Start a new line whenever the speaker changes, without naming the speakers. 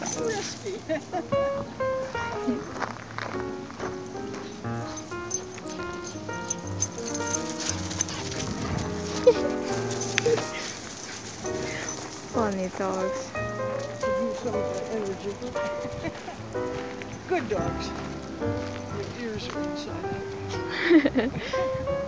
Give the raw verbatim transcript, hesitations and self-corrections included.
Crispy.
Funny dogs.
To use some of that energy. Good dogs. Your ears are inside out.